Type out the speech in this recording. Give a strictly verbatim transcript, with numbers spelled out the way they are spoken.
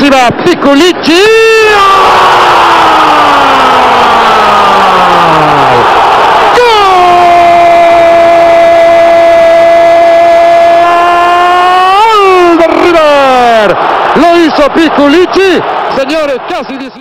arriba Piculichi. ¡Gol de River! Lo hizo Piculichi, señores, casi diecinueve.